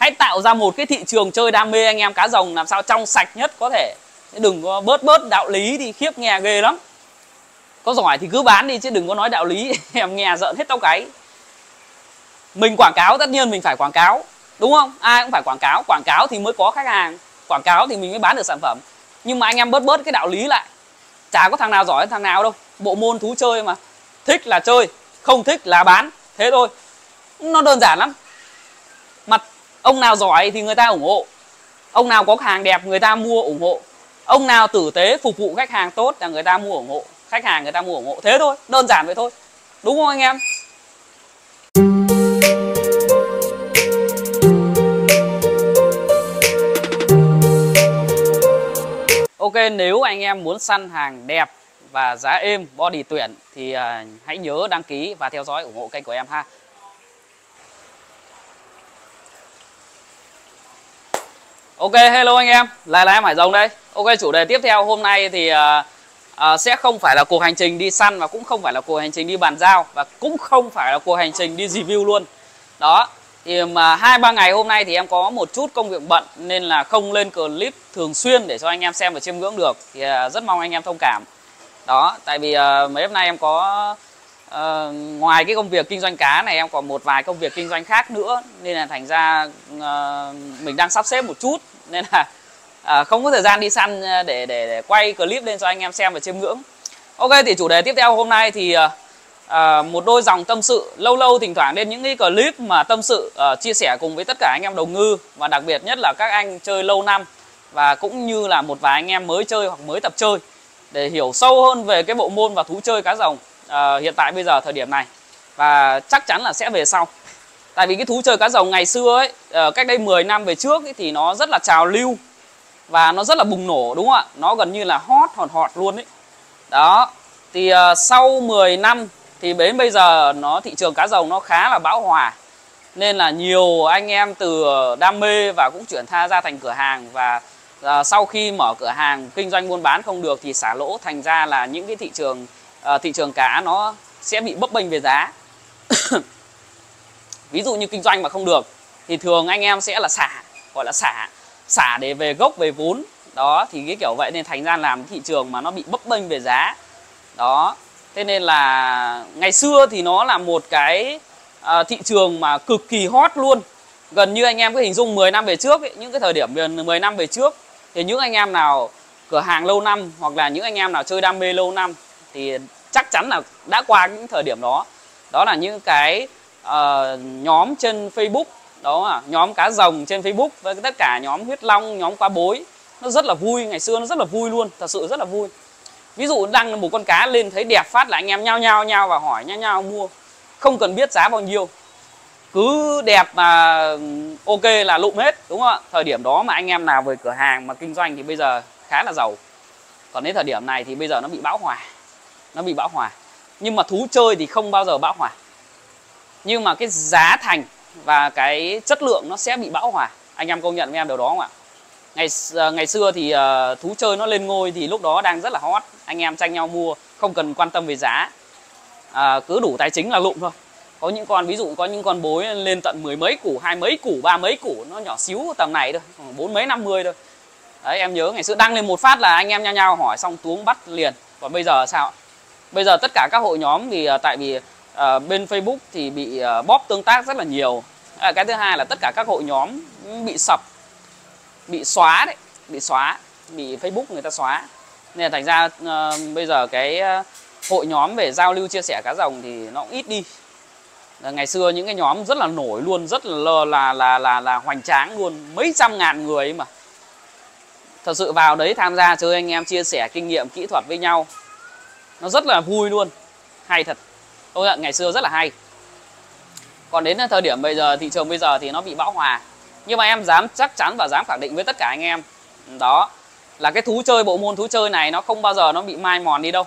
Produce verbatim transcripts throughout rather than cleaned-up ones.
hãy tạo ra một cái thị trường chơi đam mê anh em cá rồng làm sao trong sạch nhất có thể. Đừng có bớt bớt đạo lý đi, khiếp nghe ghê lắm. Có giỏi thì cứ bán đi chứ đừng có nói đạo lý em nghe rợn hết tóc gáy. Mình quảng cáo tất nhiên mình phải quảng cáo, đúng không? Ai cũng phải quảng cáo, quảng cáo thì mới có khách hàng, quảng cáo thì mình mới bán được sản phẩm. Nhưng mà anh em bớt bớt cái đạo lý lại. Chả có thằng nào giỏi thằng nào đâu. Bộ môn thú chơi mà, thích là chơi, không thích là bán, thế thôi. Nó đơn giản lắm. Mà ông nào giỏi thì người ta ủng hộ, ông nào có hàng đẹp người ta mua ủng hộ, ông nào tử tế phục vụ khách hàng tốt là người ta mua ủng hộ, khách hàng người ta mua ủng hộ, thế thôi, đơn giản vậy thôi, đúng không anh em? Ok, nếu anh em muốn săn hàng đẹp và giá êm, body tuyển thì uh, hãy nhớ đăng ký và theo dõi ủng hộ kênh của em ha. Ok, hello anh em, lại là em Hải Rồng đây. Ok, chủ đề tiếp theo hôm nay thì uh, uh, sẽ không phải là cuộc hành trình đi săn, và cũng không phải là cuộc hành trình đi bàn giao, và cũng không phải là cuộc hành trình đi review luôn. Đó, thì mà hai ba ngày hôm nay thì em có một chút công việc bận nên là không lên clip thường xuyên để cho anh em xem và chiêm ngưỡng được. Thì uh, rất mong anh em thông cảm. Đó, tại vì uh, mấy hôm nay em có uh, ngoài cái công việc kinh doanh cá này em còn một vài công việc kinh doanh khác nữa, nên là thành ra uh, mình đang sắp xếp một chút nên là uh, không có thời gian đi săn để, để để quay clip lên cho anh em xem và chiêm ngưỡng. Ok, thì chủ đề tiếp theo hôm nay thì uh, uh, một đôi dòng tâm sự. Lâu lâu thỉnh thoảng lên những cái clip mà tâm sự uh, chia sẻ cùng với tất cả anh em đầu ngư, và đặc biệt nhất là các anh chơi lâu năm, và cũng như là một vài anh em mới chơi hoặc mới tập chơi, để hiểu sâu hơn về cái bộ môn và thú chơi cá rồng uh, hiện tại bây giờ thời điểm này, và chắc chắn là sẽ về sau. Tại vì cái thú chơi cá rồng ngày xưa ấy, uh, cách đây mười năm về trước ấy, thì nó rất là trào lưu và nó rất là bùng nổ, đúng không ạ? Nó gần như là hot hot hot luôn ấy. Đó, thì uh, sau mười năm thì đến bây giờ nó thị trường cá rồng nó khá là bão hòa, nên là nhiều anh em từ đam mê và cũng chuyển tha ra thành cửa hàng, và À, sau khi mở cửa hàng kinh doanh buôn bán không được thì xả lỗ, thành ra là những cái thị trường uh, thị trường cá nó sẽ bị bấp bênh về giá. Ví dụ như kinh doanh mà không được thì thường anh em sẽ là xả, gọi là xả xả để về gốc về vốn. Đó, thì cái kiểu vậy nên thành ra làm thị trường mà nó bị bấp bênh về giá. Đó, thế nên là ngày xưa thì nó là một cái uh, thị trường mà cực kỳ hot luôn. Gần như anh em cứ hình dung mười năm về trước ấy, những cái thời điểm mười năm về trước thì những anh em nào cửa hàng lâu năm hoặc là những anh em nào chơi đam mê lâu năm thì chắc chắn là đã qua những thời điểm đó. Đó là những cái uh, nhóm trên Facebook, đó là nhóm cá rồng trên Facebook với tất cả nhóm huyết long, nhóm cá bối. Nó rất là vui, ngày xưa nó rất là vui luôn, thật sự rất là vui. Ví dụ đăng một con cá lên thấy đẹp phát là anh em nhao nhao nhao và hỏi nhao nhao mua, không cần biết giá bao nhiêu, cứ đẹp mà ok là lụm hết, đúng không ạ? Thời điểm đó mà anh em nào về cửa hàng mà kinh doanh thì bây giờ khá là giàu. Còn đến thời điểm này thì bây giờ nó bị bão hòa, nó bị bão hòa. Nhưng mà thú chơi thì không bao giờ bão hòa, nhưng mà cái giá thành và cái chất lượng nó sẽ bị bão hòa. Anh em công nhận với em điều đó không ạ? Ngày ngày xưa thì uh, thú chơi nó lên ngôi thì lúc đó đang rất là hot, anh em tranh nhau mua, không cần quan tâm về giá, uh, cứ đủ tài chính là lụm thôi. Có những con, ví dụ có những con bối lên tận mười mấy củ, hai mấy củ, ba mấy củ, nó nhỏ xíu tầm này thôi, bốn mấy năm mươi thôi. Đấy, em nhớ ngày xưa đăng lên một phát là anh em nhau nhau hỏi xong tuống bắt liền. Còn bây giờ sao? Bây giờ tất cả các hội nhóm thì uh, tại vì uh, bên Facebook thì bị uh, bóp tương tác rất là nhiều. À, cái thứ hai là tất cả các hội nhóm bị sập, bị xóa đấy, bị xóa, bị Facebook người ta xóa. Nên là thành ra uh, bây giờ cái uh, hội nhóm về giao lưu chia sẻ cá rồng thì nó cũng ít đi. Ngày xưa những cái nhóm rất là nổi luôn, rất là là là là, là hoành tráng luôn, mấy trăm ngàn người ấy mà. Thật sự vào đấy tham gia chơi anh em chia sẻ kinh nghiệm kỹ thuật với nhau, nó rất là vui luôn, hay thật. Tôi nhận ngày xưa rất là hay. Còn đến thời điểm bây giờ, thị trường bây giờ thì nó bị bão hòa. Nhưng mà em dám chắc chắn và dám khẳng định với tất cả anh em, đó là cái thú chơi, bộ môn thú chơi này nó không bao giờ nó bị mai mòn đi đâu.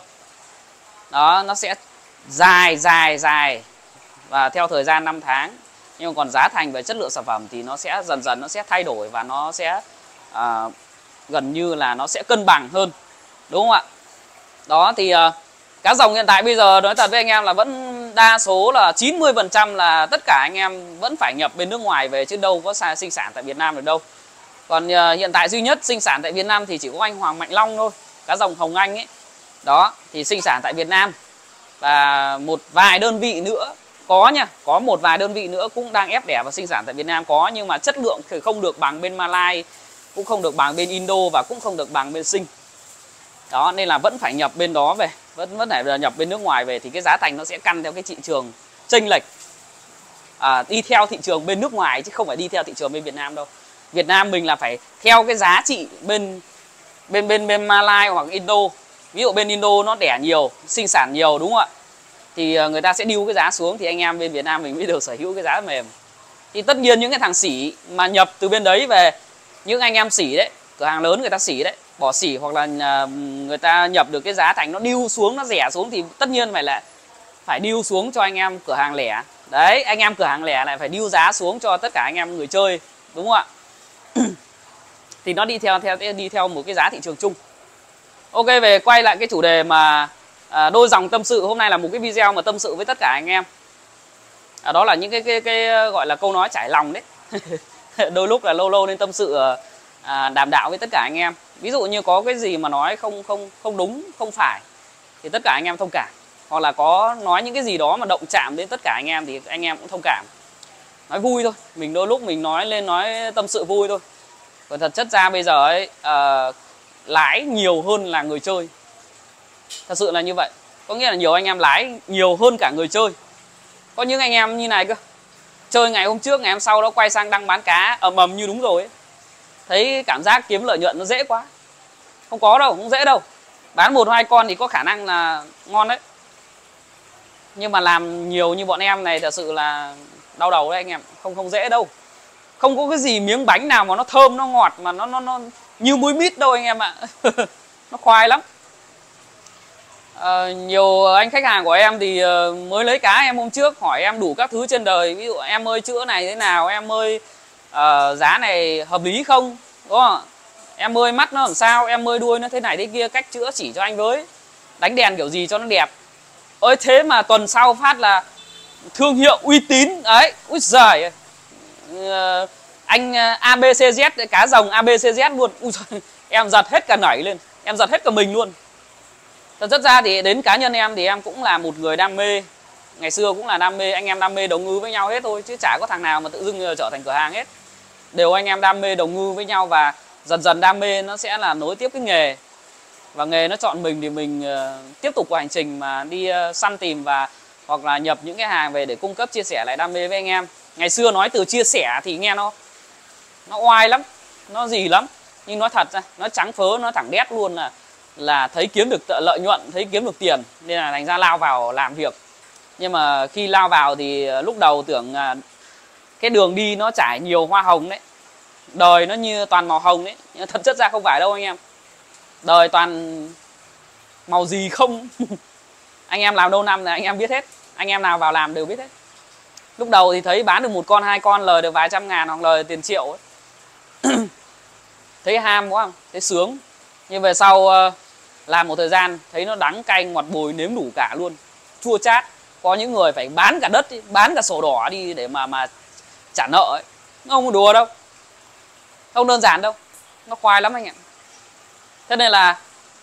Đó, nó sẽ dài dài dài và theo thời gian năm tháng. Nhưng còn giá thành và chất lượng sản phẩm thì nó sẽ dần dần nó sẽ thay đổi, và nó sẽ à, gần như là nó sẽ cân bằng hơn, đúng không ạ? Đó thì uh, cá rồng hiện tại bây giờ nói thật với anh em là vẫn đa số là chín mươi phần trăm là tất cả anh em vẫn phải nhập bên nước ngoài về, chứ đâu có xa sinh sản tại Việt Nam được đâu. Còn uh, hiện tại duy nhất sinh sản tại Việt Nam thì chỉ có anh Hoàng Mạnh Long thôi, cá dòng Hồng Anh ấy. Đó, thì sinh sản tại Việt Nam. Và một vài đơn vị nữa có nha, có một vài đơn vị nữa cũng đang ép đẻ và sinh sản tại Việt Nam có, nhưng mà chất lượng thì không được bằng bên Malai, cũng không được bằng bên Indo và cũng không được bằng bên Sing. Đó, nên là vẫn phải nhập bên đó về, vẫn vẫn phải nhập bên nước ngoài về, thì cái giá thành nó sẽ căn theo cái thị trường chênh lệch, à, đi theo thị trường bên nước ngoài chứ không phải đi theo thị trường bên Việt Nam đâu. Việt Nam mình là phải theo cái giá trị bên bên bên bên Malai hoặc Indo. Ví dụ bên Indo nó đẻ nhiều, sinh sản nhiều, đúng không ạ? Thì người ta sẽ điêu cái giá xuống, thì anh em bên Việt Nam mình mới được sở hữu cái giá mềm. Thì tất nhiên những cái thằng sỉ mà nhập từ bên đấy về, những anh em sỉ đấy, cửa hàng lớn người ta sỉ đấy, bỏ sỉ hoặc là người ta nhập được cái giá thành nó điêu xuống, nó rẻ xuống, thì tất nhiên phải là phải điêu xuống cho anh em cửa hàng lẻ. Đấy, anh em cửa hàng lẻ lại phải điêu giá xuống cho tất cả anh em người chơi, đúng không ạ? Thì nó đi theo theo đi theo một cái giá thị trường chung. Ok, về quay lại cái chủ đề mà à, đôi dòng tâm sự, hôm nay là một cái video mà tâm sự với tất cả anh em. À, đó là những cái, cái cái gọi là câu nói trải lòng đấy. Đôi lúc là lâu lâu nên tâm sự à, đàm đạo với tất cả anh em. Ví dụ như có cái gì mà nói không không không đúng, không phải thì tất cả anh em thông cảm, hoặc là có nói những cái gì đó mà động chạm đến tất cả anh em thì anh em cũng thông cảm. Nói vui thôi, mình đôi lúc mình nói lên nói tâm sự vui thôi. Còn thật chất ra bây giờ ấy, uh, lái nhiều hơn là người chơi. Thật sự là như vậy. Có nghĩa là nhiều anh em lái nhiều hơn cả người chơi. Có những anh em như này cơ, chơi ngày hôm trước, ngày hôm sau đó quay sang đăng bán cá ầm ầm như đúng rồi ấy. Thấy cảm giác kiếm lợi nhuận nó dễ quá. Không có đâu, không dễ đâu. Bán một hai con thì có khả năng là ngon đấy. Nhưng mà làm nhiều như bọn em này thật sự là đau đầu đấy anh em. Không không dễ đâu. Không có cái gì miếng bánh nào mà nó thơm, nó ngọt mà nó nó nó như muối mít đâu anh em ạ. Nó khoai lắm. À, nhiều anh khách hàng của em thì mới lấy cá em hôm trước hỏi em đủ các thứ trên đời. Ví dụ em ơi chữa này thế nào, em ơi uh, giá này hợp lý không, đúng không? Em ơi mắt nó làm sao, em ơi đuôi nó thế này thế kia, cách chữa chỉ cho anh với, đánh đèn kiểu gì cho nó đẹp. Ơi thế mà tuần sau phát là thương hiệu uy tín đấy. Úi giời, uh, anh a bê xê dét, cá rồng a bê xê dét luôn. Úi giời, em giật hết cả nảy lên, em giật hết cả mình luôn. Thật chất ra thì đến cá nhân em thì em cũng là một người đam mê. Ngày xưa cũng là đam mê, anh em đam mê đồng ngư với nhau hết thôi. Chứ chả có thằng nào mà tự dưng trở thành cửa hàng hết. Đều anh em đam mê đồng ngư với nhau. Và dần dần đam mê nó sẽ là nối tiếp cái nghề. Và nghề nó chọn mình thì mình uh, tiếp tục cuộc hành trình mà đi uh, săn tìm và hoặc là nhập những cái hàng về để cung cấp chia sẻ lại đam mê với anh em. Ngày xưa nói từ chia sẻ thì nghe nó Nó oai lắm, nó gì lắm. Nhưng nói thật ra, nó trắng phớ, nó thẳng đét luôn là là thấy kiếm được lợi nhuận, thấy kiếm được tiền, nên là thành ra lao vào làm việc. Nhưng mà khi lao vào thì lúc đầu tưởng cái đường đi nó trải nhiều hoa hồng đấy, đời nó như toàn màu hồng đấy, nhưng thật chất ra không phải đâu anh em. Đời toàn màu gì không. Anh em làm lâu năm là anh em biết hết, anh em nào vào làm đều biết hết. Lúc đầu thì thấy bán được một con hai con lời được vài trăm ngàn hoặc lời tiền triệu ấy. Thấy ham quá không, thấy sướng. Nhưng về sau uh, làm một thời gian thấy nó đắng cay ngọt bùi nếm đủ cả luôn, chua chát. Có những người phải bán cả đất ấy, bán cả sổ đỏ đi để mà mà trả nợ ấy. Nó không có đùa đâu, không đơn giản đâu, nó khoai lắm anh ạ. Thế nên là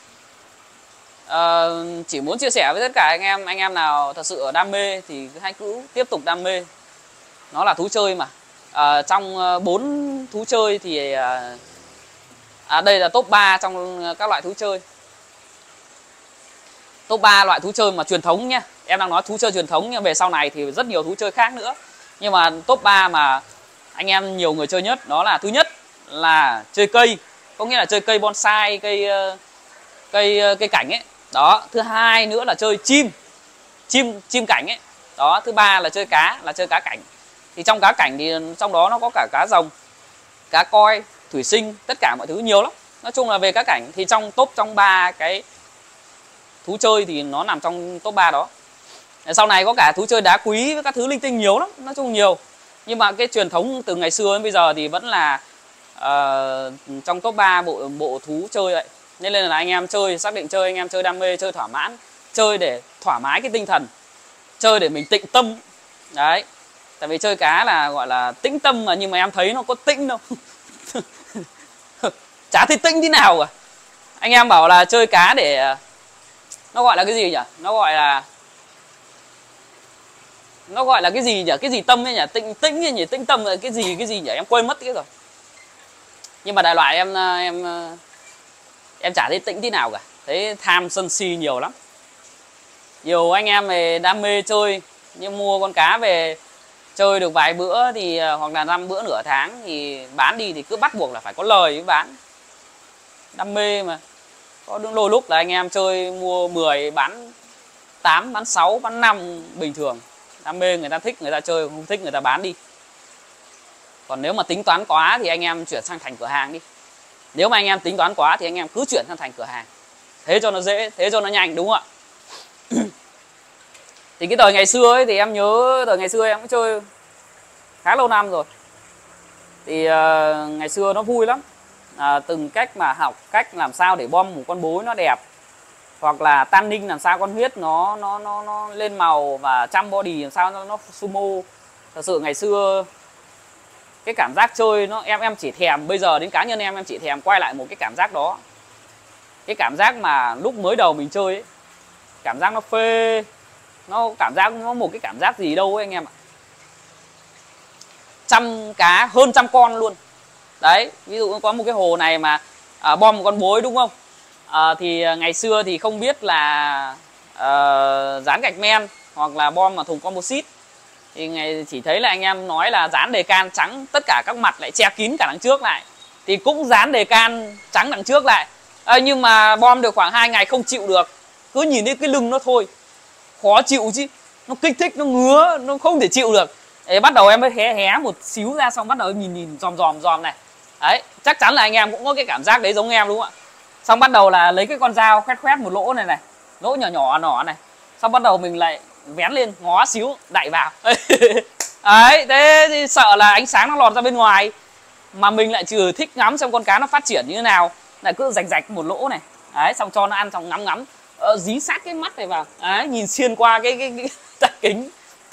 uh, chỉ muốn chia sẻ với tất cả anh em, anh em nào thật sự đam mê thì hãy cứ tiếp tục đam mê. Nó là thú chơi mà. Uh, trong bốn uh, thú chơi thì uh, à, đây là top ba trong các loại thú chơi. Top ba loại thú chơi mà truyền thống nhé. Em đang nói thú chơi truyền thống, nhưng về sau này thì rất nhiều thú chơi khác nữa. Nhưng mà top ba mà anh em nhiều người chơi nhất, đó là thứ nhất là chơi cây, có nghĩa là chơi cây bonsai, cây cây cây cảnh ấy. Đó, thứ hai nữa là chơi chim. Chim chim cảnh ấy. Đó, thứ ba là chơi cá, là chơi cá cảnh. Thì trong cá cảnh thì trong đó nó có cả cá rồng, cá coi, thủy sinh, tất cả mọi thứ nhiều lắm. Nói chung là về cá cảnh thì trong top trong ba cái thú chơi thì nó nằm trong top ba đó. Sau này có cả thú chơi đá quý với các thứ linh tinh nhiều lắm, nói chung nhiều. Nhưng mà cái truyền thống từ ngày xưa đến bây giờ thì vẫn là uh, trong top ba bộ bộ thú chơi vậy. Nên là anh em chơi, xác định chơi, anh em chơi đam mê, chơi thỏa mãn, chơi để thoải mái cái tinh thần. chơi để mình tịnh tâm. Đấy, tại vì chơi cá là gọi là tĩnh tâm mà, nhưng mà em thấy nó có tĩnh đâu. Chả thấy tĩnh tí nào cả. Anh em bảo là chơi cá để nó gọi là cái gì nhỉ? Nó gọi là nó gọi là cái gì nhỉ? Cái gì tâm ấy nhỉ? Tĩnh tĩnh nhỉ? Tĩnh tâm là cái gì cái gì nhỉ? Em quên mất cái rồi. Nhưng mà đại loại em em em chả thấy tĩnh tí nào cả. Thấy tham sân si nhiều lắm. Nhiều anh em về đam mê chơi, nhưng mua con cá về chơi được vài bữa thì hoặc là năm bữa nửa tháng thì bán đi thì cứ bắt buộc là phải có lời mới bán. Đam mê mà. Có đôi lúc là anh em chơi mua mười bán tám, bán sáu, bán năm bình thường. Đam mê người ta thích người ta chơi, không thích người ta bán đi. Còn nếu mà tính toán quá thì anh em chuyển sang thành cửa hàng đi. Nếu mà anh em tính toán quá thì anh em cứ chuyển sang thành cửa hàng. Thế cho nó dễ, thế cho nó nhanh, đúng không ạ? Thì cái thời ngày xưa ấy thì em nhớ thời ngày xưa em cũng chơi khá lâu năm rồi. Thì uh, ngày xưa nó vui lắm. À, từng cách mà học cách làm sao để bom một con bối nó đẹp, hoặc là tan ninh làm sao con huyết nó nó nó nó lên màu, và chăm body làm sao nó, nó sumo. Thật sự ngày xưa cái cảm giác chơi nó em em chỉ thèm, bây giờ đến cá nhân em em chỉ thèm quay lại một cái cảm giác đó. Cái cảm giác mà lúc mới đầu mình chơi ấy, cảm giác nó phê, nó cảm giác nó một cái cảm giác gì đâu ấy anh em ạ. Trăm cá hơn trăm con luôn. Đấy, ví dụ có một cái hồ này mà à, bom một con bối đúng không? À, thì ngày xưa thì không biết là à, dán gạch men hoặc là bom mà thùng composite. Thì ngày chỉ thấy là anh em nói là dán đề can trắng tất cả các mặt lại che kín cả đằng trước lại. Thì cũng dán đề can trắng đằng trước lại. À, nhưng mà bom được khoảng hai ngày không chịu được. Cứ nhìn thấy cái lưng nó thôi. Khó chịu chứ. Nó kích thích, nó ngứa, nó không thể chịu được. Đấy, bắt đầu em mới hé hé một xíu ra, xong bắt đầu nhìn nhìn dòm dòm dòm này. Đấy, chắc chắn là anh em cũng có cái cảm giác đấy giống em đúng không ạ? Xong bắt đầu là lấy cái con dao khoét khoét một lỗ này này, lỗ nhỏ nhỏ nhỏ này. Xong bắt đầu mình lại vén lên ngó xíu đậy vào. Đấy, thế thì sợ là ánh sáng nó lọt ra bên ngoài, mà mình lại chưa thích ngắm xem con cá nó phát triển như thế nào, lại cứ rạch rạch một lỗ này. Đấy, xong cho nó ăn, xong ngắm ngắm ờ, dí sát cái mắt này vào. Đấy, nhìn xuyên qua cái cái, cái, cái kính.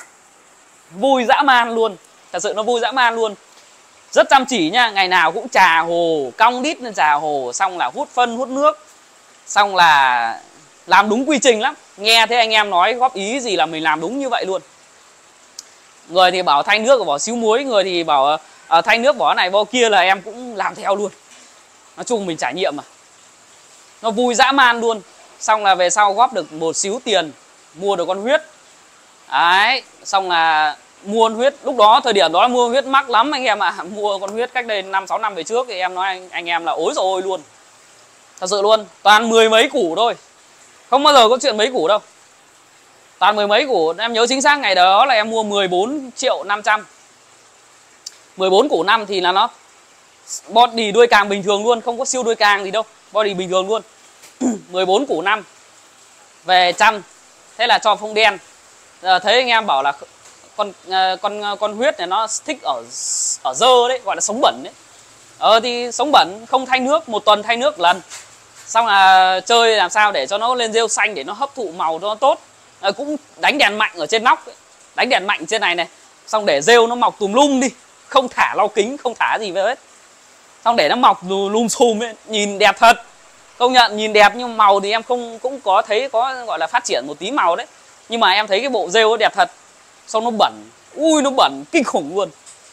Vui dã man luôn. Thật sự nó vui dã man luôn. Rất chăm chỉ nha, ngày nào cũng trà hồ, cong đít lên trà hồ, xong là hút phân, hút nước, xong là làm đúng quy trình lắm. Nghe thấy anh em nói góp ý gì là mình làm đúng như vậy luôn. Người thì bảo thay nước bỏ xíu muối, người thì bảo uh, thay nước bỏ này bỏ kia, là em cũng làm theo luôn. Nói chung mình trải nghiệm mà. Nó vui dã man luôn. Xong là về sau góp được một xíu tiền, mua được con huyết. Đấy, xong là mua con huyết, lúc đó thời điểm đó mua huyết mắc lắm anh em ạ. À. Mua con huyết cách đây năm sáu năm về trước thì em nói anh, anh em là ối rồi ôi luôn. Thật sự luôn, toàn mười mấy củ thôi. Không bao giờ có chuyện mấy củ đâu. Toàn mười mấy củ, em nhớ chính xác ngày đó là em mua mười bốn triệu năm trăm. mười bốn củ năm thì là nó body đuôi càng bình thường luôn, không có siêu đuôi càng gì đâu. Body bình thường luôn. mười bốn củ năm về trăm. Thế là cho phông đen. Giờ thấy anh em bảo là con con con huyết này nó thích ở ở dơ đấy, gọi là sống bẩn đấy. Ờ thì sống bẩn, không thay nước, một tuần thay nước lần. Xong là chơi làm sao để cho nó lên rêu xanh để nó hấp thụ màu cho nó tốt. À, cũng đánh đèn mạnh ở trên nóc ấy. Đánh đèn mạnh trên này này. Xong để rêu nó mọc tùm lum đi, không thả lau kính, không thả gì về hết. Xong để nó mọc lum xùm ấy, nhìn đẹp thật. Công nhận nhìn đẹp, nhưng màu thì em không cũng có thấy có gọi là phát triển một tí màu đấy. Nhưng mà em thấy cái bộ rêu nó đẹp thật. Xong nó bẩn, ui nó bẩn kinh khủng luôn.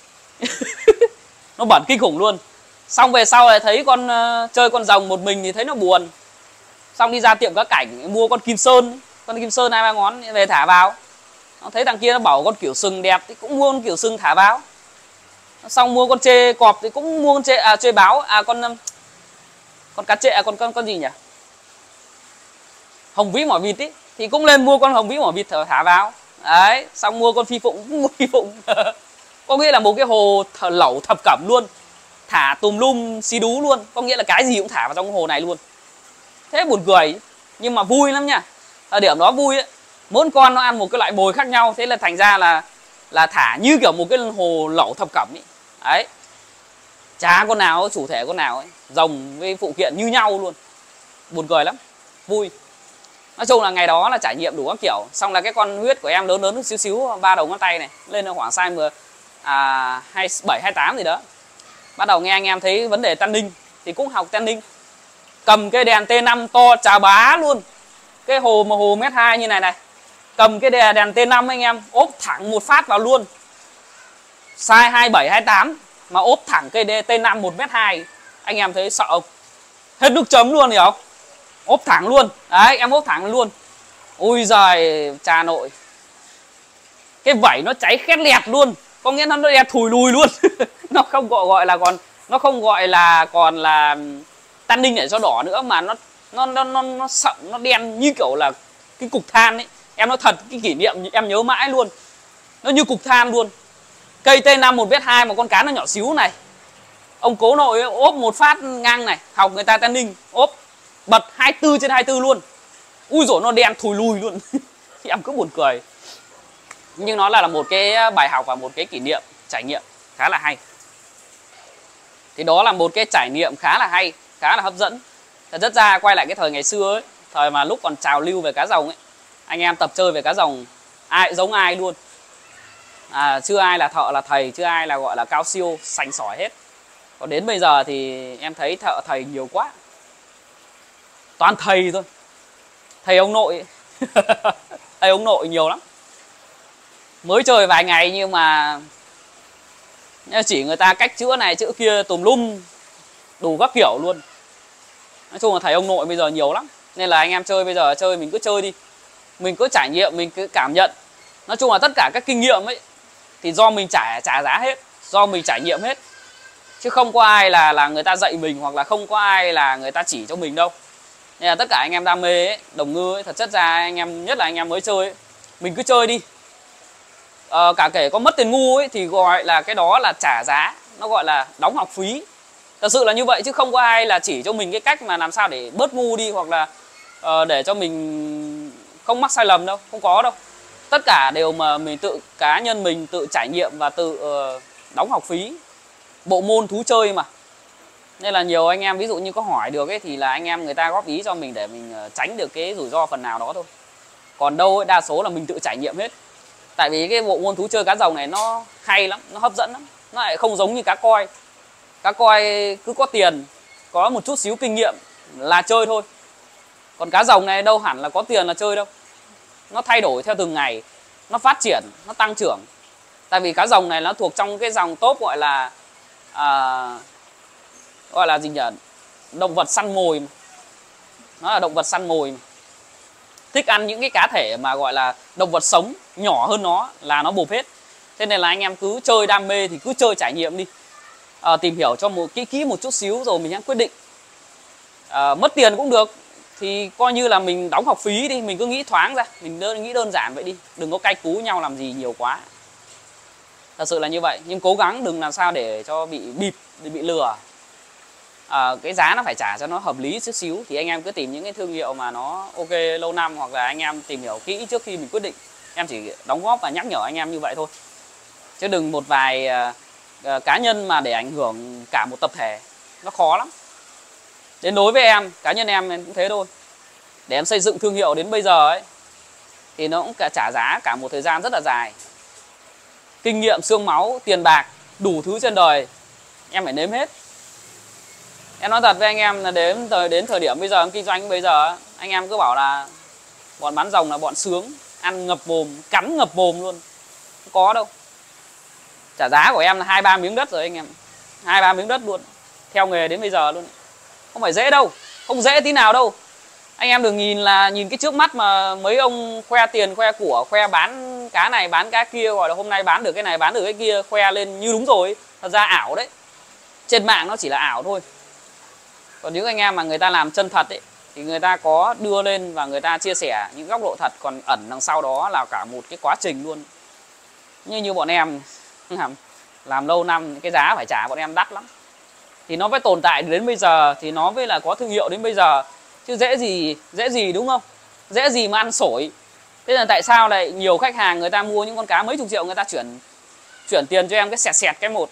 Nó bẩn kinh khủng luôn. Xong về sau lại thấy con uh, chơi con rồng một mình thì thấy nó buồn. Xong đi ra tiệm cá cảnh mua con kim sơn, con kim sơn hai ba ngón về thả vào. Nó thấy thằng kia nó bảo con kiểu sừng đẹp thì cũng mua con kiểu sừng thả vào. Xong mua con chê cọp thì cũng mua con chê à chê báo à con con cá chê à con con con gì nhỉ? Hồng vĩ mỏ vịt ý, thì cũng lên mua con hồng vĩ mỏ vịt thả vào. Đấy, xong mua con phi phụng cũng mua phi phụng. Có nghĩa là một cái hồ th lẩu thập cẩm luôn. Thả tùm lum xí đú luôn, có nghĩa là cái gì cũng thả vào trong cái hồ này luôn. Thế buồn cười, nhưng mà vui lắm nha. Thời điểm đó vui ấy. Mỗi con nó ăn một cái loại mồi khác nhau, thế là thành ra là là thả như kiểu một cái hồ lẩu thập cẩm ấy. Đấy. Chả con nào chủ thể con nào ấy, rồng với phụ kiện như nhau luôn. Buồn cười lắm, vui. Nói chung là ngày đó là trải nghiệm đủ các kiểu. Xong là cái con huyết của em lớn lớn xíu xíu, ba đầu ngón tay này, lên nó khoảng size à, hai bảy hai tám gì đó. Bắt đầu nghe anh em thấy vấn đề tan ninh thì cũng học tan ninh. Cầm cái đèn T năm to chà bá luôn, cái hồ mà hồ mét hai như này này, cầm cái đèn, đèn T năm anh em ốp thẳng một phát vào luôn, size hai bảy hai tám mà ốp thẳng cây T năm một mét hai. Anh em thấy sợ không? Hết nước chấm luôn, hiểu không? Ốp thẳng luôn. Đấy, em ốp thẳng luôn. Ui giời, cha nội, cái vảy nó cháy khét lẹt luôn, có nghĩa nó nó đen thùi lùi luôn. Nó không gọi gọi là còn nó không gọi là còn là tan ninh để cho đỏ nữa, mà nó nó nó nó nó sậm, nó đen như kiểu là cái cục than ấy. Em nói thật, cái kỷ niệm em nhớ mãi luôn, nó như cục than luôn. Cây T năm một mét hai mà con cá nó nhỏ xíu này, ông cố nội ốp một phát ngang này, học người ta tan ninh ốp bật hai mươi tư trên hai mươi tư luôn. Ui dồi, nó đen thùi lùi luôn. Em cứ buồn cười, nhưng nó là một cái bài học và một cái kỷ niệm trải nghiệm khá là hay. Thì đó là một cái trải nghiệm khá là hay, khá là hấp dẫn. Thật rất ra quay lại cái thời ngày xưa ấy, thời mà lúc còn trào lưu về cá rồng ấy, anh em tập chơi về cá rồng ai giống ai luôn. À, chưa ai là thợ là thầy, chưa ai là gọi là cao siêu sành sỏi hết. Còn đến bây giờ thì em thấy thợ thầy nhiều quá, toàn thầy thôi. Thầy ông nội thầy ông nội nhiều lắm. Mới chơi vài ngày nhưng mà chỉ người ta cách chữa này chữa kia tùm lum đủ các kiểu luôn. Nói chung là thầy ông nội bây giờ nhiều lắm. Nên là anh em chơi bây giờ chơi mình cứ chơi đi, mình cứ trải nghiệm, mình cứ cảm nhận. Nói chung là tất cả các kinh nghiệm ấy thì do mình trả trả giá hết, do mình trải nghiệm hết, chứ không có ai là là người ta dạy mình, hoặc là không có ai là người ta chỉ cho mình đâu. Nên là tất cả anh em đam mê ấy, đồng ngư ấy, thật chất ra anh em, nhất là anh em mới chơi ấy, mình cứ chơi đi. Ờ, cả kể có mất tiền ngu ấy thì gọi là cái đó là trả giá, nó gọi là đóng học phí. Thật sự là như vậy, chứ không có ai là chỉ cho mình cái cách mà làm sao để bớt ngu đi, hoặc là uh, để cho mình không mắc sai lầm đâu, không có đâu. Tất cả đều mà mình tự, cá nhân mình tự trải nghiệm và tự uh, đóng học phí. Bộ môn thú chơi mà. Nên là nhiều anh em ví dụ như có hỏi được ấy, thì là anh em người ta góp ý cho mình để mình uh, tránh được cái rủi ro phần nào đó thôi. Còn đâu ấy, đa số là mình tự trải nghiệm hết. Tại vì cái bộ môn thú chơi cá rồng này nó hay lắm, nó hấp dẫn lắm. Nó lại không giống như cá coi. Cá coi cứ có tiền, có một chút xíu kinh nghiệm là chơi thôi. Còn cá rồng này đâu hẳn là có tiền là chơi đâu. Nó thay đổi theo từng ngày, nó phát triển, nó tăng trưởng. Tại vì cá rồng này nó thuộc trong cái dòng top gọi là à, gọi là gì nhỉ? Động vật săn mồi mà. Nó là động vật săn mồi mà. Thích ăn những cái cá thể mà gọi là động vật sống nhỏ hơn nó là nó bộp hết. Thế nên là anh em cứ chơi đam mê thì cứ chơi trải nghiệm đi. À, tìm hiểu cho một kỹ kỹ một chút xíu rồi mình hãy quyết định. À, mất tiền cũng được thì coi như là mình đóng học phí đi, mình cứ nghĩ thoáng ra, mình đơn, nghĩ đơn giản vậy đi, đừng có cay cú nhau làm gì nhiều quá. Thật sự là như vậy, nhưng cố gắng đừng làm sao để cho bị bịp, để bị lừa. À, cái giá nó phải trả cho nó hợp lý chút xíu, thì anh em cứ tìm những cái thương hiệu mà nó ok lâu năm, hoặc là anh em tìm hiểu kỹ trước khi mình quyết định. Em chỉ đóng góp và nhắc nhở anh em như vậy thôi, chứ đừng một vài uh, cá nhân mà để ảnh hưởng cả một tập thể, nó khó lắm. Đến đối với em, cá nhân em cũng thế thôi. Để em xây dựng thương hiệu đến bây giờ ấy, thì nó cũng cả trả giá cả một thời gian rất là dài. Kinh nghiệm, xương máu, tiền bạc, đủ thứ trên đời em phải nếm hết. Em nói thật với anh em là đến thời đến thời điểm bây giờ em kinh doanh bây giờ, anh em cứ bảo là bọn bán rồng là bọn sướng, ăn ngập mồm, cắn ngập mồm luôn, không có đâu. Trả giá của em là hai ba miếng đất rồi anh em, hai ba miếng đất luôn, theo nghề đến bây giờ luôn. Không phải dễ đâu, không dễ tí nào đâu. Anh em đừng nhìn là nhìn cái trước mắt mà mấy ông khoe tiền, khoe của, khoe bán cá này, bán cá kia, gọi là hôm nay bán được cái này, bán được cái kia, khoe lên như đúng rồi. Thật ra ảo đấy. Trên mạng nó chỉ là ảo thôi. Còn những anh em mà người ta làm chân thật ấy, thì người ta có đưa lên và người ta chia sẻ những góc độ thật, còn ẩn đằng sau đó là cả một cái quá trình luôn. Như như bọn em làm, làm lâu năm, cái giá phải trả bọn em đắt lắm. Thì nó phải tồn tại đến bây giờ, thì nó mới là có thương hiệu đến bây giờ. Chứ dễ gì, dễ gì đúng không? Dễ gì mà ăn sổi. Thế là tại sao lại nhiều khách hàng người ta mua những con cá mấy chục triệu, người ta chuyển chuyển tiền cho em cái sẹt sẹt cái một.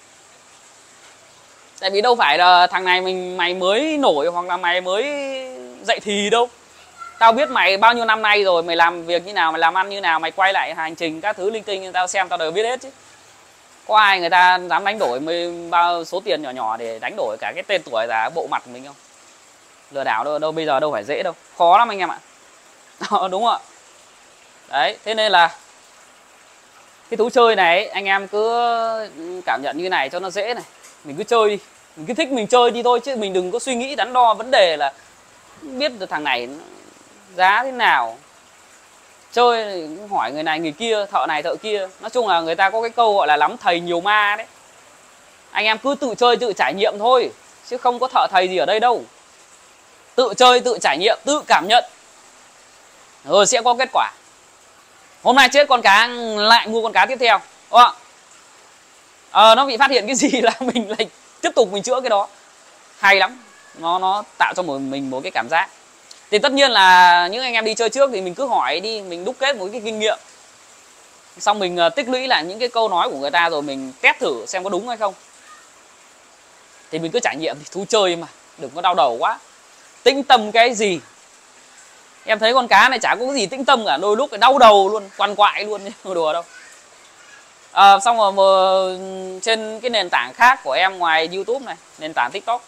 Tại vì đâu phải là thằng này mình mày mới nổi, hoặc là mày mới dậy thì đâu. Tao biết mày bao nhiêu năm nay rồi, mày làm việc như nào, mày làm ăn như nào, mày quay lại hành trình các thứ linh tinh tao xem tao đều biết hết chứ. Có ai người ta dám đánh đổi mấy bao số tiền nhỏ nhỏ để đánh đổi cả cái tên tuổi và bộ mặt của mình không? Lừa đảo đâu, đâu bây giờ đâu phải dễ đâu, khó lắm anh em ạ. Đúng không ạ? Đấy, thế nên là cái thú chơi này anh em cứ cảm nhận như này cho nó dễ này. Mình cứ chơi đi, mình cứ thích mình chơi đi thôi, chứ mình đừng có suy nghĩ đắn đo vấn đề là biết được thằng này giá thế nào, chơi hỏi người này người kia, thợ này thợ kia. Nói chung là người ta có cái câu gọi là lắm thầy nhiều ma đấy. Anh em cứ tự chơi tự trải nghiệm thôi, chứ không có thợ thầy gì ở đây đâu. Tự chơi tự trải nghiệm, tự cảm nhận rồi sẽ có kết quả. Hôm nay chết con cá lại mua con cá tiếp theo, đúng không? Ờ, nó bị phát hiện cái gì là mình lại tiếp tục mình chữa cái đó. Hay lắm, nó nó tạo cho mình một cái cảm giác. Thì tất nhiên là những anh em đi chơi trước thì mình cứ hỏi đi, mình đúc kết một cái kinh nghiệm, xong mình tích lũy lại những cái câu nói của người ta rồi mình test thử xem có đúng hay không. Thì mình cứ trải nghiệm, thì thú chơi mà, đừng có đau đầu quá. Tĩnh tâm cái gì? Em thấy con cá này chả có cái gì tĩnh tâm cả, đôi lúc cái đau đầu luôn, quằn quại luôn, không đùa đâu. À, xong rồi mà trên cái nền tảng khác của em ngoài YouTube này, nền tảng TikTok,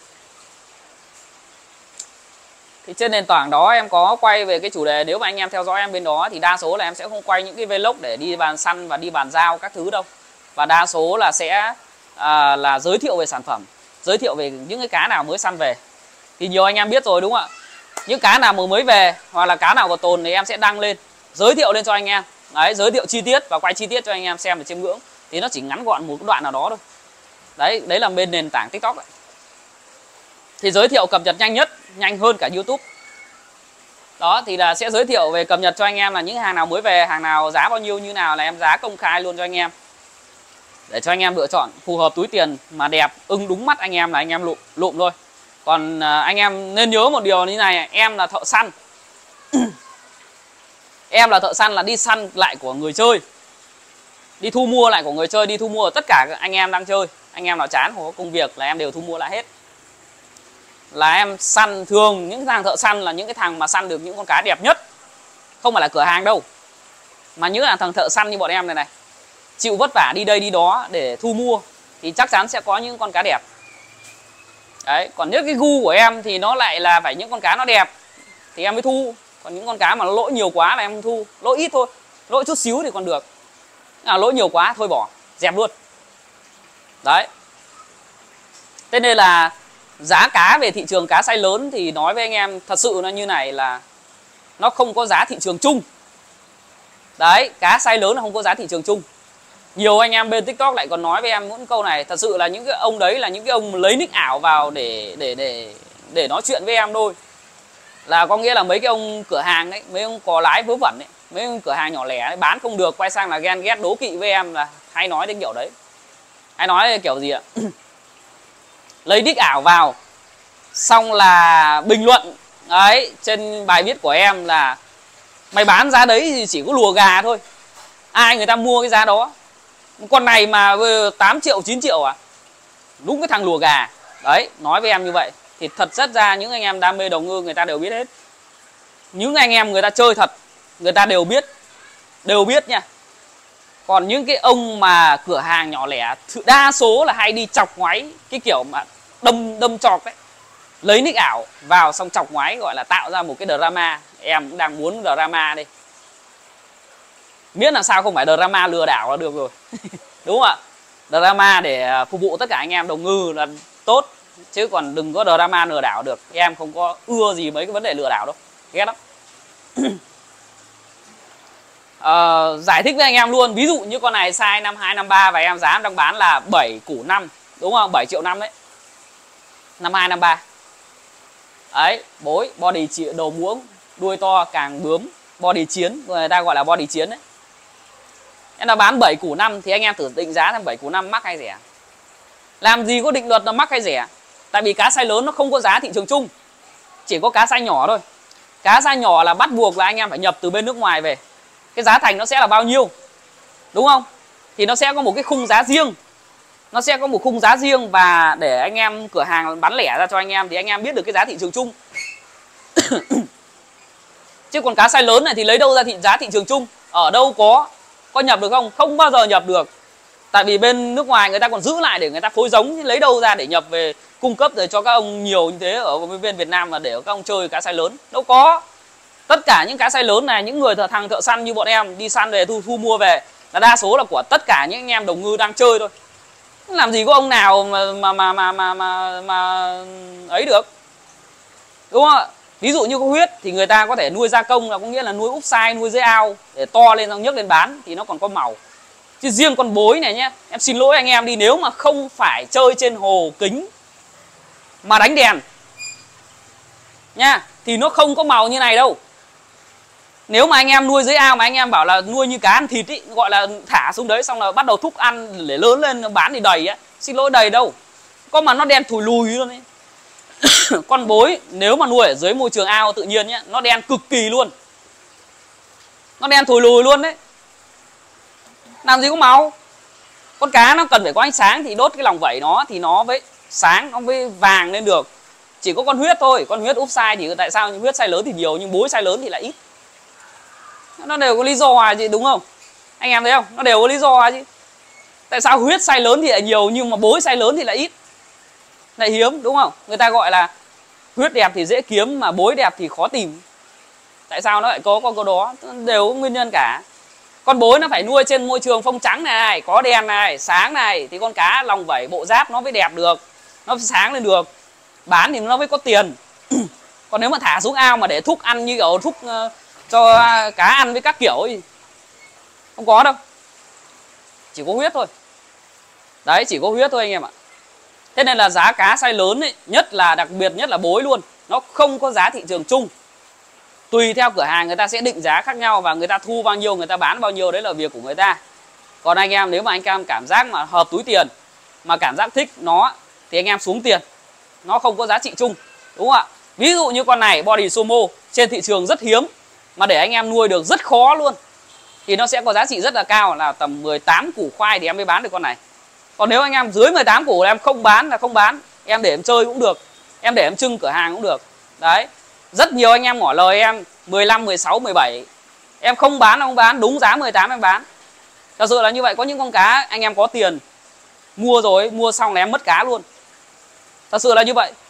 thì trên nền tảng đó em có quay về cái chủ đề, nếu mà anh em theo dõi em bên đó thì đa số là em sẽ không quay những cái vlog để đi bàn săn và đi bàn giao các thứ đâu. Và đa số là sẽ à, là giới thiệu về sản phẩm, giới thiệu về những cái cá nào mới săn về. Thì nhiều anh em biết rồi đúng không ạ? Những cá nào mà mới về hoặc là cá nào còn tồn thì em sẽ đăng lên, giới thiệu lên cho anh em. Đấy, giới thiệu chi tiết và quay chi tiết cho anh em xem để chiêm ngưỡng. Thì nó chỉ ngắn gọn một cái đoạn nào đó thôi. Đấy, đấy là bên nền tảng TikTok ấy. Thì giới thiệu cập nhật nhanh nhất, nhanh hơn cả YouTube. Đó, thì là sẽ giới thiệu về cập nhật cho anh em là những hàng nào mới về, hàng nào giá bao nhiêu như nào là em giá công khai luôn cho anh em. Để cho anh em lựa chọn phù hợp túi tiền mà đẹp, ưng đúng mắt anh em là anh em lụm, lụm thôi. Còn anh em nên nhớ một điều như này, em là thợ săn. Em là thợ săn là đi săn lại của người chơi, đi thu mua lại của người chơi, đi thu mua tất cả anh em đang chơi. Anh em nào chán hoặc có công việc là em đều thu mua lại hết. Là em săn, thường những thằng thợ săn là những cái thằng mà săn được những con cá đẹp nhất. Không phải là cửa hàng đâu, mà những là thằng thợ săn như bọn em này này, chịu vất vả đi đây đi đó để thu mua thì chắc chắn sẽ có những con cá đẹp. Đấy, còn những cái gu của em thì nó lại là phải những con cá nó đẹp thì em mới thu. Còn những con cá mà nó lỗi nhiều quá là em không thu. Lỗi ít thôi, lỗi chút xíu thì còn được. À, lỗi nhiều quá thôi bỏ, dẹp luôn. Đấy. Thế nên là giá cá về thị trường cá size lớn thì nói với anh em thật sự là như này, là nó không có giá thị trường chung. Đấy, cá size lớn là không có giá thị trường chung. Nhiều anh em bên TikTok lại còn nói với em những câu này, thật sự là những cái ông đấy là những cái ông lấy nick ảo vào để để để để nói chuyện với em thôi. Là có nghĩa là mấy cái ông cửa hàng đấy, mấy ông có lái vớ vẩn đấy, mấy ông cửa hàng nhỏ lẻ đấy, bán không được quay sang là ghen ghét đố kỵ với em, là hay nói đến kiểu đấy. Hay nói kiểu gì ạ? Lấy nick ảo vào xong là bình luận đấy trên bài viết của em là mày bán giá đấy thì chỉ có lùa gà thôi, ai người ta mua cái giá đó. Con này mà tám triệu chín triệu à, đúng cái thằng lùa gà. Đấy, nói với em như vậy. Thì thật chất ra những anh em đam mê đầu ngư người ta đều biết hết. Những anh em người ta chơi thật, người ta đều biết, đều biết nha. Còn những cái ông mà cửa hàng nhỏ lẻ đa số là hay đi chọc ngoáy, cái kiểu mà đâm đâm chọc đấy, lấy nick ảo vào xong chọc ngoáy, gọi là tạo ra một cái drama. Em cũng đang muốn drama đây, miễn là sao không phải drama lừa đảo là được rồi. Đúng không ạ? Drama để phục vụ tất cả anh em đồng ngư là tốt, chứ còn đừng có drama lừa đảo được. Em không có ưa gì mấy cái vấn đề lừa đảo đâu, ghét lắm. À, giải thích với anh em luôn, ví dụ như con này size năm hai năm ba và em giá em đang bán là bảy củ năm, đúng không? bảy triệu năm đấy, năm hai năm ba. Đấy, bối body đầu muỗng, đuôi to, càng bướm, body chiến, người ta gọi là body chiến đấy. Em đã bán bảy củ năm thì anh em thử định giá xem bảy củ năm mắc hay rẻ. Làm gì có định luật là mắc hay rẻ. Tại vì cá size lớn nó không có giá thị trường chung, chỉ có cá size nhỏ thôi. Cá size nhỏ là bắt buộc là anh em phải nhập từ bên nước ngoài về. Cái giá thành nó sẽ là bao nhiêu, đúng không? Thì nó sẽ có một cái khung giá riêng. Nó sẽ có một khung giá riêng, và để anh em cửa hàng bán lẻ ra cho anh em thì anh em biết được cái giá thị trường chung. Chứ còn cá size lớn này thì lấy đâu ra thị giá thị trường chung? Ở đâu có có nhập được không? Không bao giờ nhập được. Tại vì bên nước ngoài người ta còn giữ lại để người ta phối giống, chứ lấy đâu ra để nhập về cung cấp rồi cho các ông nhiều như thế ở bên Việt Nam mà để các ông chơi cá size lớn. Đâu có. Tất cả những cá size lớn này, những người thợ thằng thợ săn như bọn em đi săn về thu thu mua về là đa số là của tất cả những anh em đồng ngư đang chơi thôi. Làm gì có ông nào mà mà mà mà mà mà, mà ấy được. Đúng không ạ? Ví dụ như có huyết thì người ta có thể nuôi gia công, là có nghĩa là nuôi úp size, nuôi dưới ao để to lên xong nhấc lên bán thì nó còn có màu. Chứ riêng con bối này nhé, em xin lỗi anh em đi, nếu mà không phải chơi trên hồ kính mà đánh đèn nha thì nó không có màu như này đâu. Nếu mà anh em nuôi dưới ao mà anh em bảo là nuôi như cá ăn thịt ý, gọi là thả xuống đấy xong là bắt đầu thúc ăn để lớn lên bán thì đầy á, xin lỗi đầy đâu. Có mà nó đen thùi lùi luôn ấy. Con bối nếu mà nuôi ở dưới môi trường ao tự nhiên nhé, nó đen cực kỳ luôn. Nó đen thùi lùi luôn đấy. Làm gì có màu. Con cá nó cần phải có ánh sáng thì đốt cái lòng vẩy nó thì nó với sáng, nó với vàng lên được. Chỉ có con huyết thôi, con huyết úp size thì tại sao huyết size lớn thì nhiều nhưng bối size lớn thì lại ít. Nó đều có lý do gì đúng không? Anh em thấy không? Nó đều có lý do chứ. Tại sao huyết size lớn thì lại nhiều nhưng mà bối size lớn thì lại ít? Lại hiếm đúng không? Người ta gọi là huyết đẹp thì dễ kiếm mà bối đẹp thì khó tìm. Tại sao nó lại có con câu đó? Đều có nguyên nhân cả. Con bối nó phải nuôi trên môi trường phông trắng này, có đèn này, sáng này thì con cá lòng vẩy bộ giáp nó mới đẹp được, nó mới sáng lên được, bán thì nó mới có tiền. Còn nếu mà thả xuống ao mà để thúc ăn như kiểu thúc uh, cho cá ăn với các kiểu thì không có đâu. Chỉ có huyết thôi. Đấy, chỉ có huyết thôi anh em ạ. Thế nên là giá cá size lớn ấy, nhất là đặc biệt nhất là bối luôn, nó không có giá thị trường chung. Tùy theo cửa hàng người ta sẽ định giá khác nhau và người ta thu bao nhiêu người ta bán bao nhiêu, đấy là việc của người ta. Còn anh em nếu mà anh em cảm giác mà hợp túi tiền, mà cảm giác thích nó thì anh em xuống tiền. Nó không có giá trị chung, đúng không ạ? Ví dụ như con này body sumo trên thị trường rất hiếm mà để anh em nuôi được rất khó luôn, thì nó sẽ có giá trị rất là cao, là tầm mười tám củ khoai thì em mới bán được con này. Còn nếu anh em dưới mười tám củ là em không bán là không bán, em để em chơi cũng được, em để em trưng cửa hàng cũng được. Đấy. Rất nhiều anh em ngỏ lời em mười lăm, mười sáu, mười bảy. Em không bán là không bán, đúng giá mười tám em bán. Thật sự là như vậy, có những con cá anh em có tiền mua rồi, mua xong là em mất cá luôn. Thật sự là như vậy.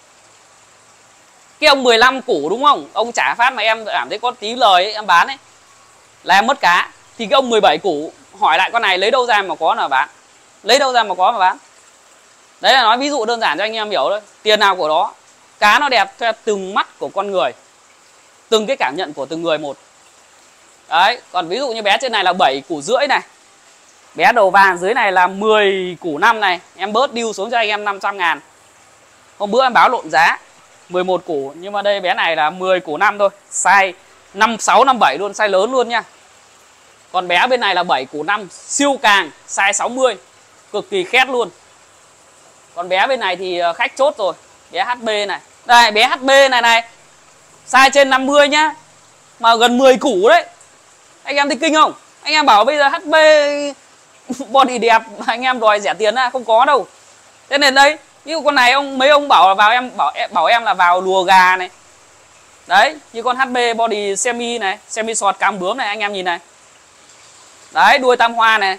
Cái ông mười lăm củ đúng không? Ông trả phát mà em cảm thấy có tí lời ấy, em bán ấy, là em mất cá. Thì cái ông mười bảy củ hỏi lại con này lấy đâu ra mà có mà bán. Lấy đâu ra mà có mà bán. Đấy là nói ví dụ đơn giản cho anh em hiểu thôi. Tiền nào của đó. Cá nó đẹp theo từng mắt của con người, từng cái cảm nhận của từng người một. Đấy, còn ví dụ như bé trên này là bảy củ rưỡi này, bé đầu vàng dưới này là mười củ năm này, em bớt deal xuống cho anh em năm trăm ngàn. Hôm bữa em báo lộn giá mười một củ, nhưng mà đây bé này là mười củ năm thôi, size năm sáu, năm bảy luôn, size lớn luôn nha. Còn bé bên này là bảy củ năm, siêu càng, size sáu mươi, cực kỳ khét luôn. Còn bé bên này thì khách chốt rồi, bé hát bê này. Đây, bé hát bê này này, size trên năm mươi nhá, mà gần mười củ đấy. Anh em thấy kinh không? Anh em bảo bây giờ hát bê body đẹp, anh em đòi rẻ tiền ra, không có đâu. Thế nên đây, ví dụ con này ông mấy ông bảo là vào em bảo bảo em là vào lùa gà này. Đấy, như con hát bê body semi này, semi short cam bướm này, anh em nhìn này. Đấy, đuôi tam hoa này.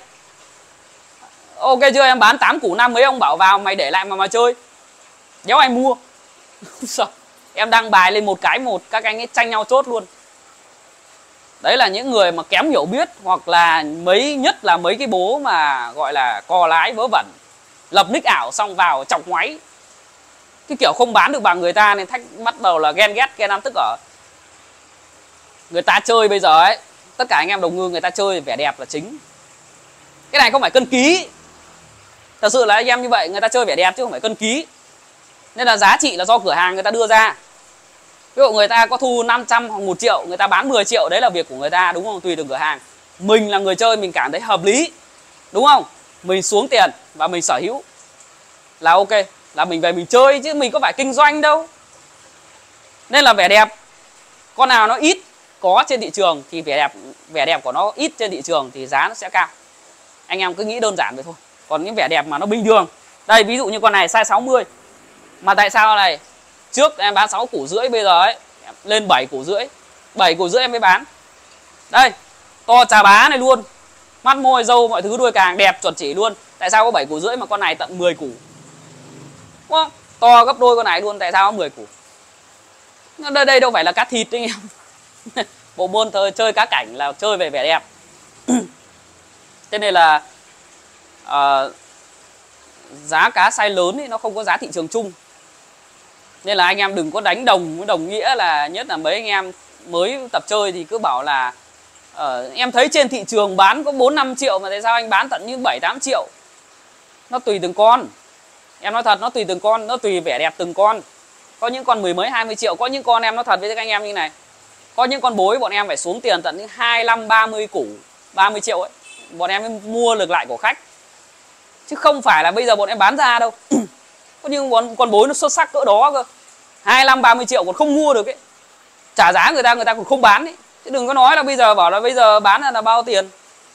Ok chưa, em bán tám củ năm, mấy ông bảo vào mày để lại mà mà chơi. Đéo ai mua. Em đăng bài lên một cái một, các anh ấy tranh nhau chốt luôn. Đấy là những người mà kém hiểu biết, hoặc là mấy nhất là mấy cái bố mà gọi là co lái vớ vẩn, lập nick ảo xong vào chọc ngoáy. Cái kiểu không bán được bằng người ta nên thách bắt đầu là ghen ghét, ghen ăn tức ở. Người ta chơi bây giờ ấy, tất cả anh em đồng ngư người ta chơi vẻ đẹp là chính. Cái này không phải cân ký. Thật sự là anh em như vậy, người ta chơi vẻ đẹp chứ không phải cân ký. Nên là giá trị là do cửa hàng người ta đưa ra. Ví dụ người ta có thu năm trăm hoặc một triệu, người ta bán mười triệu, đấy là việc của người ta, đúng không? Tùy từng cửa hàng. Mình là người chơi mình cảm thấy hợp lý, đúng không? Mình xuống tiền và mình sở hữu là ok, là mình về mình chơi chứ mình có phải kinh doanh đâu. Nên là vẻ đẹp con nào nó ít có trên thị trường thì vẻ đẹp vẻ đẹp của nó ít trên thị trường thì giá nó sẽ cao. Anh em cứ nghĩ đơn giản vậy thôi. Còn những vẻ đẹp mà nó bình thường, đây ví dụ như con này size sáu mươi, mà tại sao này trước em bán sáu củ rưỡi, bây giờ ấy lên bảy củ rưỡi, bảy củ rưỡi em mới bán. Đây, to chà bá này luôn, mắt môi râu mọi thứ đuôi càng đẹp chuẩn chỉ luôn. Tại sao có bảy củ rưỡi mà con này tận mười củ? Đúng không? To gấp đôi con này luôn, tại sao có mười củ? Đây, đây đâu phải là cá thịt đấy anh em. Bộ môn thôi, chơi cá cảnh là chơi về vẻ đẹp. Thế nên là uh, giá cá size lớn ấy, nó không có giá thị trường chung. Nên là anh em đừng có đánh đồng với đồng nghĩa là, nhất là mấy anh em mới tập chơi thì cứ bảo là uh, em thấy trên thị trường bán có bốn năm triệu mà tại sao anh bán tận như bảy tám triệu. Nó tùy từng con. Em nói thật, nó tùy từng con, nó tùy vẻ đẹp từng con. Có những con mười mấy hai mươi triệu, có những con em nói thật với các anh em như này. Có những con bối bọn em phải xuống tiền tận những hai mươi lăm ba mươi củ, ba mươi triệu ấy. Bọn em mới mua được lại của khách. Chứ không phải là bây giờ bọn em bán ra đâu. Có những con, con bối nó xuất sắc cỡ đó cơ, hai mươi lăm ba mươi triệu còn không mua được ấy. Trả giá người ta, người ta còn không bán ấy. Chứ đừng có nói là bây giờ bảo là bây giờ bán là, là bao tiền.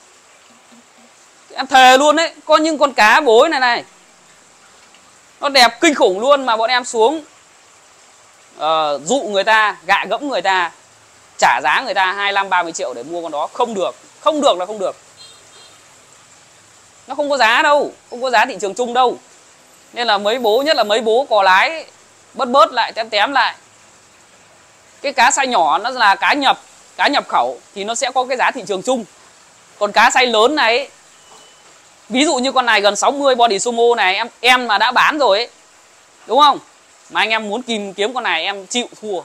Em thề luôn đấy, có những con cá bối này này nó đẹp kinh khủng luôn mà bọn em xuống uh, dụ người ta, gạ gẫm người ta, trả giá người ta hai mươi lăm ba mươi triệu để mua con đó. Không được, không được là không được. Nó không có giá đâu, không có giá thị trường chung đâu. Nên là mấy bố, nhất là mấy bố cò lái ấy, bớt bớt lại, tém tém lại. Cái cá size nhỏ nó là cá nhập, cá nhập khẩu thì nó sẽ có cái giá thị trường chung. Còn cá size lớn này ấy, ví dụ như con này gần sáu mươi body sumo này, em em mà đã bán rồi ấy, đúng không? Mà anh em muốn tìm kiếm con này em chịu thua.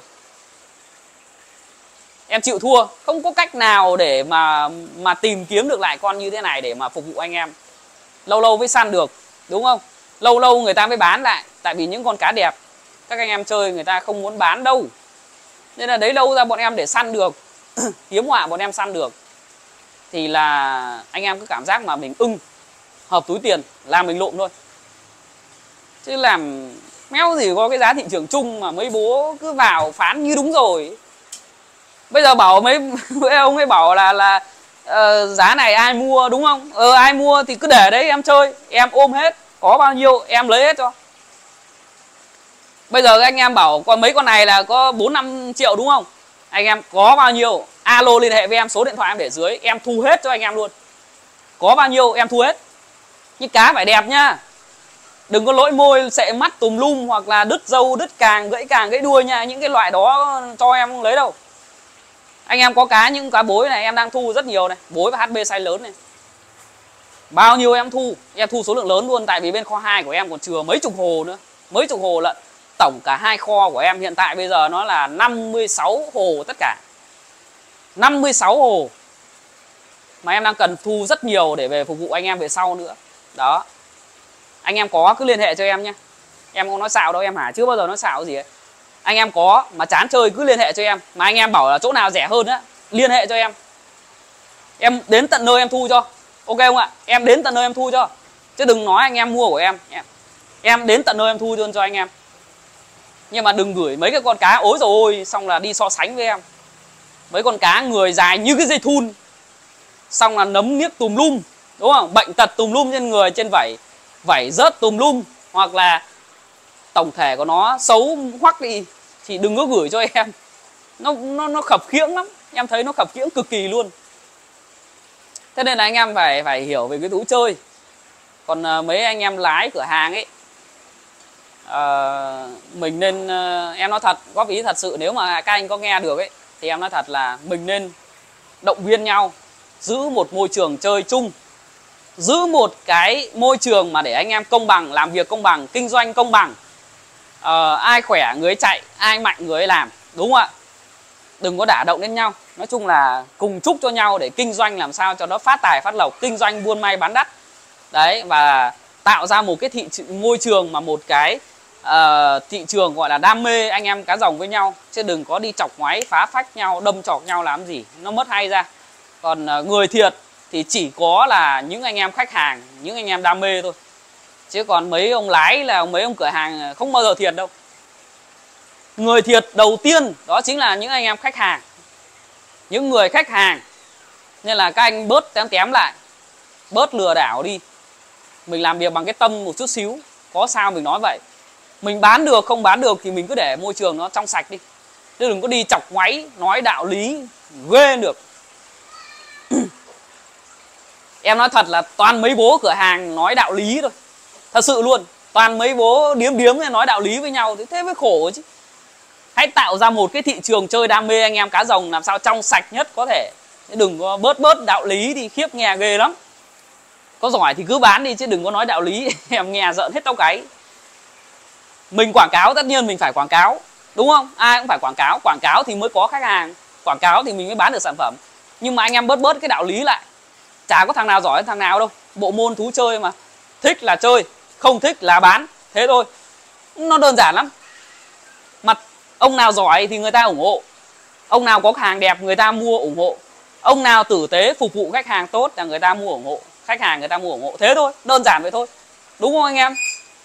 Em chịu thua, không có cách nào để mà mà tìm kiếm được lại con như thế này để mà phục vụ anh em. Lâu lâu mới săn được, đúng không? Lâu lâu người ta mới bán lại, tại vì những con cá đẹp các anh em chơi người ta không muốn bán đâu. Nên là đấy lâu ra bọn em để săn được, hiếm họa bọn em săn được thì là anh em cứ cảm giác mà mình ưng, hợp túi tiền là mình lụm thôi. Chứ làm méo gì có cái giá thị trường chung mà mấy bố cứ vào phán như đúng rồi. Bây giờ bảo mấy, mấy ông ấy bảo là là uh, giá này ai mua, đúng không? Ờ ai mua thì cứ để đấy em chơi, em ôm hết, có bao nhiêu em lấy hết cho. Bây giờ anh em bảo còn mấy con này là có bốn năm triệu đúng không? Anh em có bao nhiêu alo liên hệ với em, số điện thoại em để dưới, em thu hết cho anh em luôn. Có bao nhiêu em thu hết. Nhưng cá phải đẹp nhá. Đừng có lỗi môi, sệ mắt tùm lum hoặc là đứt râu, đứt càng, gãy càng, gãy đuôi nha. Những cái loại đó cho em không lấy đâu. Anh em có cá, những cá bối này em đang thu rất nhiều này, bối và hát bê size lớn này. Bao nhiêu em thu, em thu số lượng lớn luôn. Tại vì bên kho hai của em còn chừa mấy chục hồ nữa, mấy chục hồ lận. Tổng cả hai kho của em hiện tại bây giờ nó là năm mươi sáu hồ tất cả, năm mươi sáu hồ. Mà em đang cần thu rất nhiều để về phục vụ anh em về sau nữa. Đó. Anh em có cứ liên hệ cho em nhé. Em không nói xạo đâu em hả, chưa bao giờ nói xạo gì ấy. Anh em có mà chán chơi cứ liên hệ cho em. Mà anh em bảo là chỗ nào rẻ hơn á, liên hệ cho em. Em đến tận nơi em thu cho. Ok không ạ? Em đến tận nơi em thu cho. Chứ đừng nói anh em mua của em. Em, em đến tận nơi em thu luôn cho anh em. Nhưng mà đừng gửi mấy cái con cá ối rồi ôi, xong là đi so sánh với em. Mấy con cá người dài như cái dây thun, xong là nấm niếc tùm lum, đúng không? Bệnh tật tùm lum trên người, trên vảy, vảy rớt tùm lum, hoặc là tổng thể của nó xấu hoắc đi thì đừng có gửi cho em. Nó nó nó khập khiễng lắm, em thấy nó khập khiễng cực kỳ luôn. Thế nên là anh em phải phải hiểu về cái thú chơi. Còn uh, mấy anh em lái cửa hàng ấy, uh, mình nên uh, em nói thật, góp ý thật sự, nếu mà các anh có nghe được ấy thì em nói thật là mình nên động viên nhau, giữ một môi trường chơi chung, giữ một cái môi trường mà để anh em công bằng, làm việc công bằng, kinh doanh công bằng. uh, Ai khỏe người ấy chạy, ai mạnh người ấy làm, đúng không ạ? Đừng có đả động đến nhau. Nói chung là cùng chúc cho nhau để kinh doanh làm sao cho nó phát tài phát lộc, kinh doanh buôn may bán đắt. Đấy, và tạo ra một cái thị môi trường mà một cái uh, thị trường gọi là đam mê anh em cá rồng với nhau. Chứ đừng có đi chọc ngoáy, phá phách nhau, đâm chọc nhau làm gì, nó mất hay ra. Còn uh, người thiệt thì chỉ có là những anh em khách hàng, những anh em đam mê thôi. Chứ còn mấy ông lái là mấy ông cửa hàng không bao giờ thiệt đâu. Người thiệt đầu tiên đó chính là những anh em khách hàng, những người khách hàng. Nên là các anh bớt tém tém lại, bớt lừa đảo đi. Mình làm việc bằng cái tâm một chút xíu, có sao mình nói vậy. Mình bán được không bán được thì mình cứ để môi trường nó trong sạch đi. chứ đừng có đi chọc máy nói đạo lý ghê được. Em nói thật là toàn mấy bố cửa hàng nói đạo lý thôi, thật sự luôn. Toàn mấy bố điếm điếm nói đạo lý với nhau, thì thế mới khổ chứ. Hãy tạo ra một cái thị trường chơi đam mê anh em cá rồng làm sao trong sạch nhất có thể. Đừng có bớt bớt đạo lý đi, khiếp nghe ghê lắm. Có giỏi thì cứ bán đi chứ đừng có nói đạo lý. Em nghe giận hết tóc gáy. Mình quảng cáo tất nhiên mình phải quảng cáo, đúng không? Ai cũng phải quảng cáo. Quảng cáo thì mới có khách hàng, quảng cáo thì mình mới bán được sản phẩm. Nhưng mà anh em bớt bớt cái đạo lý lại. Chả có thằng nào giỏi thằng nào đâu. Bộ môn thú chơi mà, thích là chơi, không thích là bán, thế thôi. Nó đơn giản lắm. Mà ông nào giỏi thì người ta ủng hộ, ông nào có hàng đẹp người ta mua ủng hộ, ông nào tử tế phục vụ khách hàng tốt là người ta mua ủng hộ, khách hàng người ta mua ủng hộ, thế thôi, đơn giản vậy thôi, đúng không anh em?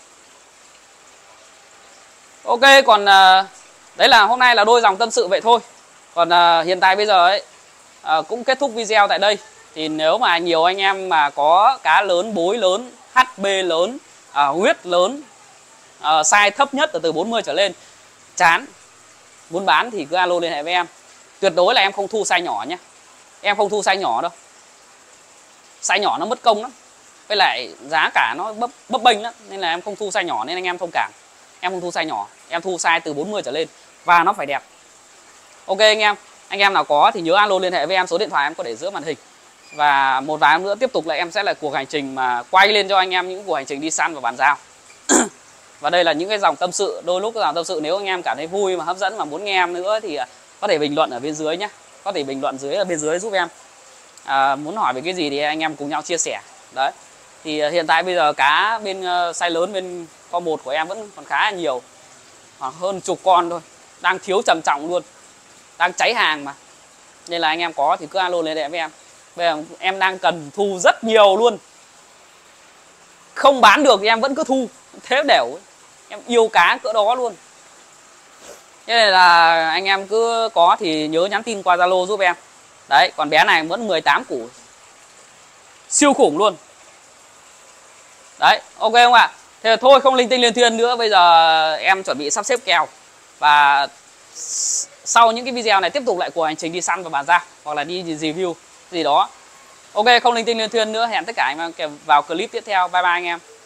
Ok, còn uh, đấy là hôm nay là đôi dòng tâm sự vậy thôi. Còn uh, hiện tại bây giờ ấy uh, cũng kết thúc video tại đây. Thì nếu mà nhiều anh em mà có cá lớn, bối lớn, hát bê lớn, uh, huyết lớn, uh, size thấp nhất là từ bốn mươi trở lên, chán, muốn bán thì cứ alo liên hệ với em. Tuyệt đối là em không thu size nhỏ nhé. Em không thu size nhỏ đâu. Size nhỏ nó mất công lắm. Với lại giá cả nó bấp, bấp bênh lắm. Nên là em không thu size nhỏ, nên anh em thông cảm. Em không thu size nhỏ, em thu size từ bốn mươi trở lên. Và nó phải đẹp. Ok anh em. Anh em nào có thì nhớ alo liên hệ với em. Số điện thoại em có để giữa màn hình. Và một vài hôm nữa tiếp tục là em sẽ là cuộc hành trình mà quay lên cho anh em những cuộc hành trình đi săn và bàn giao. Và đây là những cái dòng tâm sự. Đôi lúc cái dòng tâm sự nếu anh em cảm thấy vui mà hấp dẫn mà muốn nghe em nữa thì có thể bình luận ở bên dưới nhé. Có thể bình luận dưới ở bên dưới giúp em. À, muốn hỏi về cái gì thì anh em cùng nhau chia sẻ. Đấy. Thì hiện tại bây giờ cá bên uh, size lớn bên co một của em vẫn còn khá là nhiều, khoảng hơn chục con thôi, đang thiếu trầm trọng luôn, đang cháy hàng mà. Nên là anh em có thì cứ alo liên hệ với em. Bây giờ em đang cần thu rất nhiều luôn, không bán được thì em vẫn cứ thu thế đều ấy. Em yêu cá cỡ đó luôn. Thế này là anh em cứ có thì nhớ nhắn tin qua Zalo giúp em. Đấy, còn bé này vẫn mười tám củ, siêu khủng luôn. Đấy, ok không ạ? Thế là thôi không linh tinh liên thuyên nữa. Bây giờ em chuẩn bị sắp xếp kèo. Và sau những cái video này tiếp tục lại cuộc hành trình đi săn và bàn giao, hoặc là đi review gì đó. Ok, không linh tinh liên thuyên nữa. Hẹn tất cả anh em vào clip tiếp theo. Bye bye anh em.